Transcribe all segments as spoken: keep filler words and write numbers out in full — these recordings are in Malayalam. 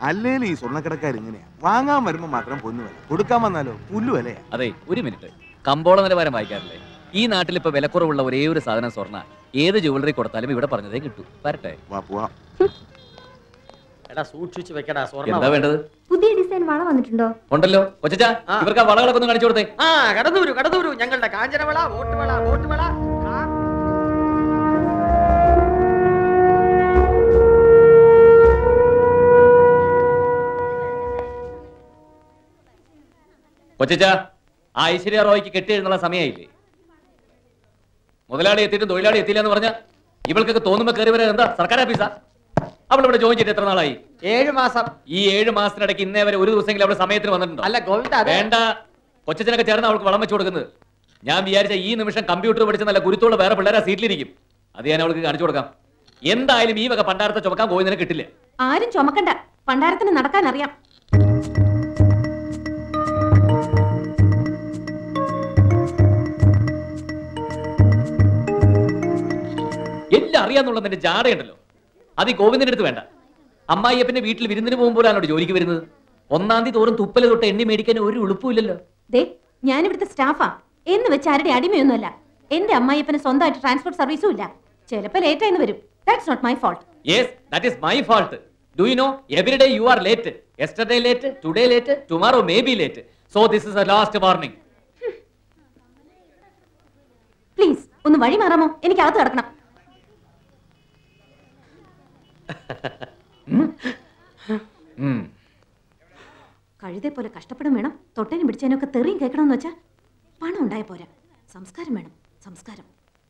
അല്ലേലും ഈ സ്വർണ്ണക്കടക്കാർ ഇങ്ങനെയാ. വാങ്ങാൻ വരുമ്പോ മാത്രം പൊന്നു വില, കൊടുക്കാൻ വന്നാലോ പുല്ലു വിലയാ. അതെ, ഒരു മിനിറ്റ്. കമ്പോള നിലവാരം വായിക്കാറില്ലേ? ഈ നാട്ടിൽ ഇപ്പൊ വിലക്കുറവുള്ള ഒരേ ഒരു സാധനം സ്വർണ്ണ. ഏത് ജുവലറി കൊടുത്താലും ഇവിടെ പറഞ്ഞതേ കിട്ടൂ. വരട്ടെ. സൂക്ഷിച്ചു വെക്കടാ. എന്താ വേണ്ടത്? പുതിയ ഡിസൈൻ വള വന്നിട്ടുണ്ടോ? ഉണ്ടല്ലോ. കൊച്ചാ, ഇവർക്ക് ആ വളകളൊക്കെ ഒന്ന് കാണിച്ചു കൊടുത്തേ. ആ കടന്നു വരൂ, കടന്നു വരൂ. ഞങ്ങളുടെ കാഞ്ചനവള, വോട്ടുവള, വോട്ടുവള. കൊച്ചാ, ആ ഐശ്വര്യ റോയ്ക്ക് കെട്ടി എഴുന്നുള്ള സമയമായില്ലേ? മുതലാളി എത്തിയിട്ട് തൊഴിലാളി എത്തിയില്ല എന്ന് പറഞ്ഞ ഇവൾക്കൊക്കെ തോന്നുമ്പോ കയറി വരാൻ എന്താ സർക്കാർ ഓഫീസാ? അവൾ ഇവിടെ ജോയിൻ ചെയ്തിട്ട് എത്ര നാളായി? ഏഴ് മാസം. ഈ ഏഴ് മാസത്തിനിടയ്ക്ക് ഇന്നേ വരെ ഒരു ദിവസമെങ്കിലും അവിടെ സമയത്തിന് വന്നിട്ടുണ്ടോ? അല്ല ഗോവിന്ദ, വേണ്ട. കൊച്ചനൊക്കെ ചേർന്ന് അവൾക്ക് വളം വെച്ചു കൊടുക്കുന്നത്. ഞാൻ വിചാരിച്ച ഈ നിമിഷം കമ്പ്യൂട്ടർ പഠിച്ച നല്ല ഗുരുത്തുള്ള വേറെ പിള്ളേരെ സീറ്റിലിരിക്കും. അത് ഞാൻ അവൾക്ക് കാണിച്ചു കൊടുക്കാം. എന്തായാലും ഈ വക പണ്ടാരത്തെ ചുമക്കാൻ ഗോവിന്ദനെ കിട്ടില്ല. ആരും ചുമക്കണ്ട, പണ്ടാരത്തിന് നടക്കാൻ അറിയാം. എല്ലാം അറിയാന്നുള്ളത് എന്റെ ജാടയുണ്ടല്ലോ. അത് ഈ ഗോവിന്ദന്റെ അടുത്ത് വേണ്ട. അമ്മായിയപ്പന്റെ വീട്ടിൽ വിരുന്നിന് പോകുമ്പോഴാണ് ജോലിക്ക് വരുന്നത്. ഒന്നാം തീയതി തോറും തുപ്പല് തൊട്ട് എണ്ണി മേടിക്കാൻ ഒരു ഉളുപ്പില്ലല്ലോ. ദേ, ഞാൻ ഇവിടുത്തെ സ്റ്റാഫാ എന്ന് വെച്ച് ആരുടെ അടിമയൊന്നുമല്ല. എന്റെ അമ്മായിയപ്പന് സ്വന്തമായിട്ട് ട്രാൻസ്പോർട്ട് സർവീസും ഇല്ല. ചിലപ്പോ ലേറ്റ് ആയി വരും. That's not my fault. Yes, that is my fault. Do you know, every day you are late. Yesterday late, today late, tomorrow may be late. So this is a last warning. Please ഒന്ന് വഴി മാറാമോ? എനിക്ക് അകത്ത് കിടക്കണം. കഴുതേ പോലെ കഷ്ടപ്പെടും വേണം. തൊട്ടേനും പിടിച്ചതിനൊക്കെ തെറിയും കേൾക്കണമെന്ന് വെച്ചാൽ പണം ഉണ്ടായ പോരാ. സംസ്കാരം വേണം, സംസ്കാരം.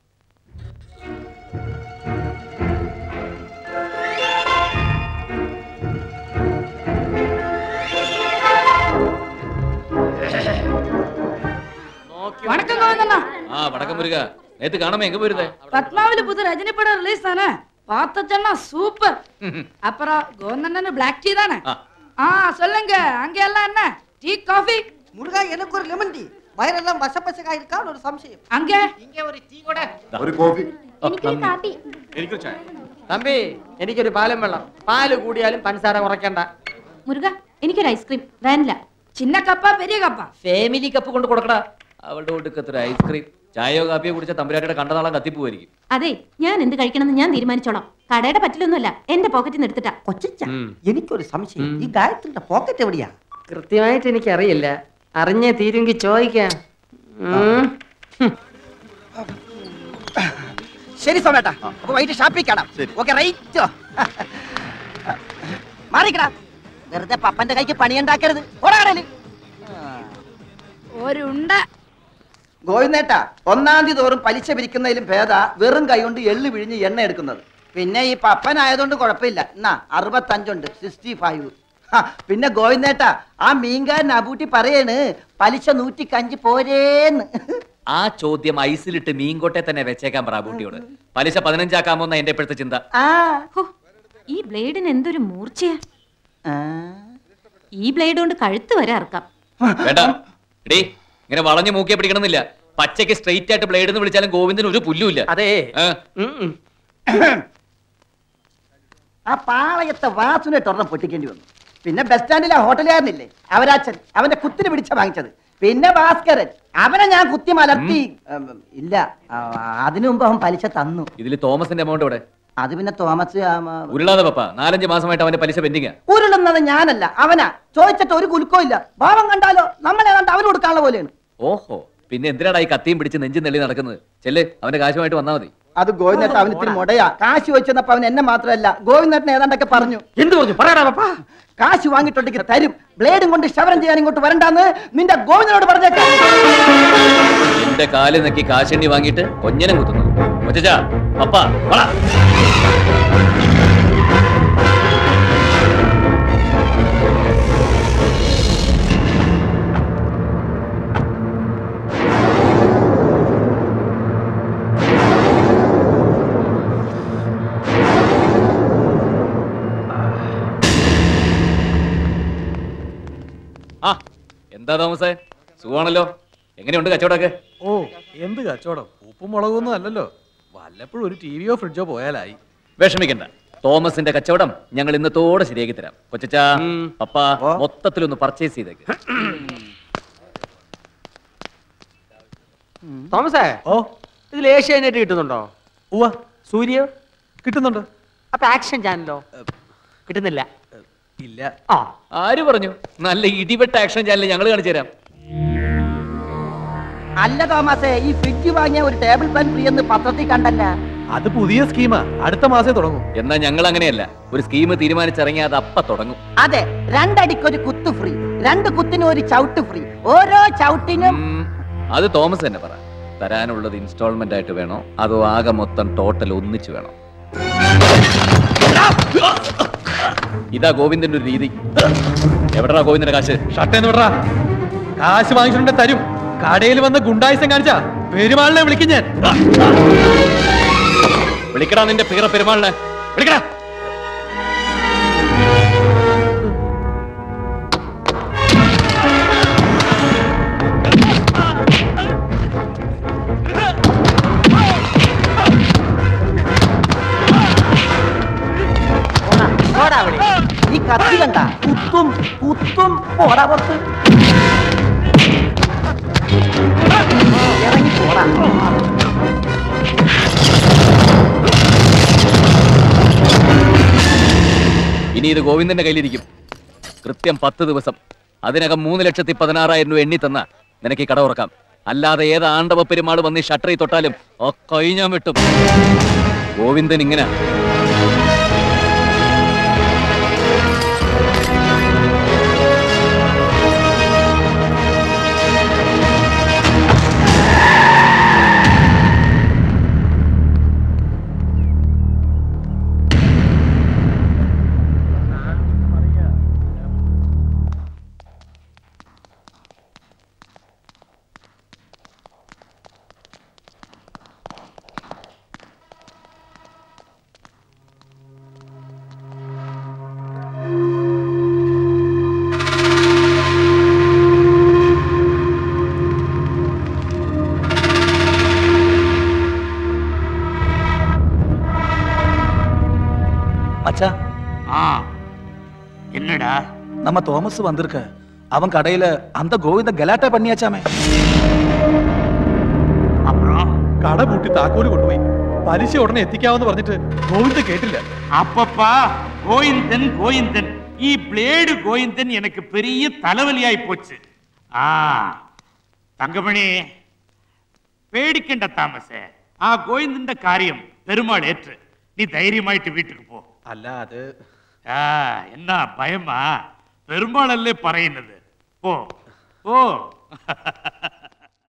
வணக்கம் கோவிந்தண்ணா. ஆ வணக்கம் முருகா. நேத்து காணாம எங்க போயிருந்தே? பத்மாவதி புது ரஜினி படம் ரிலீஸ் தானே, பார்த்தச்சன்னா சூப்பர். அப்புறம் கோவிந்தண்ணன் பிளாக் டீ தானே? ஆ சொல்லுங்க, அங்க எல்லாம் என்ன டீ காஃபி? முருகா எனக்கு ஒரு லெமன் டீ. வயிறெல்லாம் பசபசகா இருக்கா ஒரு சம்சயம். அங்க இங்க ஒரு டீ கூட. ഒരു കോഫി. എനിക്കൊരു കാപ്പി. എനിക്കൊരു ചായ. തമ്പി എനിക്കൊരു പാലും വെള്ളം. പാല് കൂടിയാലും പഞ്ചസാര കുറയ്ക്കണ്ട. മുരുക എനിക്കൊരു ഐസ്ക്രീം. വാനില. சின்ன கப்பா பெரிய கப்பா? ഫാമിലി കപ്പ് കൊണ്ട് കൊടുക്കടാ. അവളുടെ ഒടുക്കത്തൊരു ഐസ്ക്രീം. ചായയോ കാപ്പിയോ കുടിച്ച തമ്പുരാട്ടിയുടെ കണ്ടനാളം കത്തിപ്പോയിരിക്കും. അതെ, ഞാൻ എന്ത് കഴിക്കണമെന്ന് ഞാൻ തീരുമാനിച്ചോളാം. കടയുടെ പറ്റിലൊന്നുമല്ല, എന്റെ പോക്കറ്റിൽ നിന്ന് എടുത്തിട്ടാ. കൊച്ചിച്ച എനിക്കൊരു സംശയം. ഈ ഗായത്രിയുടെ പോക്കറ്റ് എവിടെയാ? കൃത്യമായിട്ട് എനിക്കറിയില്ല. അറിഞ്ഞേ തീരുമെങ്കിൽ ചോദിക്കാം. ശരി സോമേട്ടാ, അപ്പൊ വൈകിട്ട് ഷാപ്പിൽ കാണാം. Okay right. മാറിക്കടാ, വെറുതെ പപ്പന്റെ കൈക്ക് പണിയുണ്ടാക്കരുത്. ഓടാടല് ഒരു ഉണ്ട. ഗോവിന്ദേട്ടാ, ഒന്നാം തീയതി തോറും പലിശ പിരിക്കുന്നതിലും ഭേദ വെറും കൈ കൊണ്ട് എള്ളു പിഴിഞ്ഞ് എണ്ണ എടുക്കുന്നത്. പിന്നെ ഈ പപ്പനായതുകൊണ്ട് കുഴപ്പമില്ല. എന്നാ അറുപത്തഞ്ചുണ്ട്, സിക്സ്റ്റി ഫൈവ്. പിന്നെ ഗോവിന്ദേട്ടാ, ആ മീൻകാരൻ അബൂട്ടി പറയാണ് പലിശ നൂറ്റിക്കഞ്ച് പോരേന്ന്. ആ ചോദ്യം ഐസിലിട്ട് മീൻകോട്ടെ തന്നെ വെച്ചേക്കാൻ പ്രാബൂട്ടിയോട്. പലിശ പതിനഞ്ചാക്കാമോന്ന എന്റെ ഇപ്പോഴത്തെ ചിന്ത. ഈ ബ്ലേഡിന് എന്തൊരു മൂർച്ചയാ. ഈ ബ്ലേഡ് കൊണ്ട് കഴുത്ത് വരെ അറക്കാം. വേണ്ട എടീ, ഇങ്ങനെ വളഞ്ഞു മൂക്കിയെ പിടിക്കണമെന്നില്ല. പച്ചയ്ക്ക് സ്ട്രെയിറ്റ് ആയിട്ട് ബ്ലേഡ് എന്ന് വിളിച്ചാലും ഗോവിന്ദന് ഒരു പുല്ലുമില്ല. അതെ, ആ പാളയത്തെ വാസുനെ ടൊർണം പൊട്ടിക്കേണ്ടി വന്നു. പിന്നെ ബസ് സ്റ്റാൻഡിലെ ഹോട്ടലുകാരനില്ലേ അവരാച്ചൻ, അവന്റെ കുത്തിന് പിടിച്ച വാങ്ങിച്ചത്. പിന്നെ ഭാസ്കരൻ, അവനെ ഞാൻ കുത്തി മലർത്തി. ഇല്ല, അതിനു മുമ്പ് അവൻ പലിശ തന്നു. ഇതിൽ തോമസിന്റെ എമൗണ്ട് ഇവിടെ? അത് പിന്നെ തോമസ് ഉരുളാതെ പപ്പ, നാലഞ്ച് മാസമായിട്ട് അവന്റെ പലിശ പെൻഡിങ്. ഉരുളുന്നത് ഞാനല്ല, അവനാ. ചോദിച്ചിട്ട് ഒരു കുലുക്കോ ഇല്ല. ഭാവം കണ്ടാലോ നമ്മളെ കണ്ട് അവന് കൊടുക്കാനുള്ള പോലെയാണ്. ഓഹോ, പിന്നെ എന്തിനാണ് ഈ കത്തിയും പിടിച്ച് നെഞ്ചും നെള്ളി നടക്കുന്നത്? ചെല്ല്, അവന്റെ കാശുമായിട്ട് വന്നാൽ മതി. അത് ഗോവിന്ദേട്ടൻ അവന് ഇത്തിരി മുടയാ. കാശ് ചോദിച്ചപ്പോ അവൻ എന്നെ മാത്രമല്ല ഗോവിന്ദേട്ടൻ ഏതാണ്ടൊക്കെ പറഞ്ഞു. എന്ത് പറഞ്ഞു? പറയാ പപ്പ. കാശ് വാങ്ങിയിട്ടുണ്ടെങ്കിൽ തരും. ബ്ലേഡും കൊണ്ട് ക്ഷവരം ചെയ്യാൻ ഇങ്ങോട്ട് വരണ്ടാന്ന് നിന്റെ ഗോവിന്ദനോട് പറഞ്ഞേക്കാം. എന്റെ കാല് നക്കി കാശെണ്ണി വാങ്ങിയിട്ട് കൊഞ്ഞനം കുത്തുന്നു. കൊച്ചാ പപ്പ വള. ആ എന്താ തോമസേ, സുഖമാണല്ലോ? എങ്ങനെയുണ്ട് കച്ചവടമൊക്കെ? ഓ, എന്ത് കച്ചവടം. ഉപ്പും മുളകൊന്നും അല്ലല്ലോ. വല്ലപ്പോഴും ഒരു ടിവിയോ ഫ്രിഡ്ജോ പോയാലായി. വിഷമിക്കണ്ട, തോമസിന്റെ കച്ചവടം ഞങ്ങൾ ഇന്നത്തോടെ ശരിയാക്കി തരാം. കൊച്ചാ പപ്പ മൊത്തത്തിലൊന്ന് പർച്ചേസ് ചെയ്തേക്ക്. തോമസേ, ഓ ഇതിൽ ഏഷ്യാനെറ്റ് കിട്ടുന്നുണ്ടോ? ഉവ്വ സൂര്യ കിട്ടുന്നുണ്ട്. അപ്പൊ ആക്ഷൻ ചാനലോ? കിട്ടുന്നില്ല. ഇല്ല. ആ ആര് പറഞ്ഞു? നല്ല ഇടിവെട്ട ആക്ഷൻ ചാനൽ ഞങ്ങൾ കാണിച്ചു തരാം. അല്ല തോമസേ, ഈ ഫ്രിഡ്ജ് വാങ്ങിയ ഒരു ടേബിൾ ഫാൻ ഫ്രീ എന്ന് പത്രത്തിൽ കണ്ടല്ല. അത് പുതിയ സ്കീമാ, അടുത്ത മാസേ തുടങ്ങും. എന്നാ ഞങ്ങൾ അങ്ങനെയല്ല, ഒരു സ്കീം തീരുമാനിച്ചിറങ്ങിയാൽ അത് അപ്പ തുടങ്ങും. അതെ, രണ്ടടിക്കൊരു കുത്ത് ഫ്രീ, രണ്ട് കുത്തിനും ഒരു ചവിട്ട് ഫ്രീ, ഓരോ ചവിട്ടിനും. അത് തോമസ് തന്നെ പറ. തരാനുള്ളത് ഇൻസ്റ്റാൾമെന്റ് ആയിട്ട് വേണോ അതോ ആകെ മൊത്തം ടോട്ടൽ ഒന്നിച്ചു വേണോ? ഇതാ ഗോവിന്ദന്റെ ഒരു രീതി. എവിടാ ഗോവിന്ദന്റെ കാശ്? ഷട്ടേന്ന് വിടറാ. കാശ് വാങ്ങിച്ചിട്ടുണ്ടെ തരും. കടയിൽ വന്ന് ഗുണ്ടായിസം കാണിച്ചാ പെരുമാളിനെ വിളിക്കും ഞാൻ. വിളിക്കടാ നിന്റെ പീറ പെരുമാളിനെ, വിളിക്കടാ. ഈ കത്തി കണ്ട കുത്തും കുത്തും പോടാ പുറത്ത്. ഇറങ്ങി പോടാ. ഇനി ഇത് ഗോവിന്ദന്റെ കയ്യിലിരിക്കും. കൃത്യം പത്ത് ദിവസം, അതിനകം മൂന്ന് ലക്ഷത്തി പതിനാറായിരം രൂപ എണ്ണി തന്ന നിനക്ക് ഈ കട ഉറക്കാം. അല്ലാതെ ഏത് ആണ്ടവ പെരുമാൾ വന്ന് ഈ ഷട്ടറിൽ തൊട്ടാലും ആ കൈ ഞാൻ വെട്ടും. ഗോവിന്ദൻ ഇങ്ങനെ. என்னடா நம்ம തോമസ് വന്നിருக்க. അവൻ കടയില് അന്ത ഗോവിന്ദ ഗലാട്ട പണിയാച്ചാമേ. அப்புறம் കട പൂട്ടി താക്കോല് കൊണ്ടുപോയി. പലിശ ഉടനെ എത്തിക്കാവെന്ന് പറഞ്ഞിട്ട് ഗോവിന്ദ കേട്ടില്ല. அப்பப்பா கோவிந்தன் கோவிந்தன் ഈ ബ്ലേഡ് ഗോവിന്ദൻ എനിക്ക് പെരിയ തലവലിയായി പോச்சு. ആ തങ്കമണി പേടിക്കണ്ട താമസേ. ആ ഗോവിന്ദന്റെ കാര്യം പെരുമാൾ ഏറ്റ്. നീ ധൈര്യമായിട്ട് വീട്ടിൽ പോ. അല്ല അത് ആ എന്നാ ഭയമാ? പെരുമാളല്ലേ പറയുന്നത്. പോ പോ.